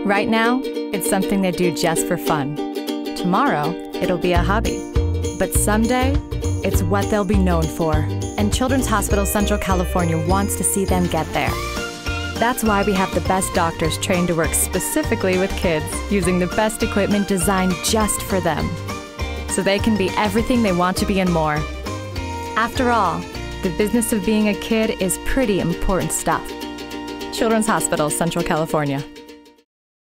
Right now, it's something they do just for fun. Tomorrow, it'll be a hobby. But someday, it's what they'll be known for. And Children's Hospital Central California wants to see them get there. That's why we have the best doctors trained to work specifically with kids, using the best equipment designed just for them, so they can be everything they want to be and more. After all, the business of being a kid is pretty important stuff. Children's Hospital Central California.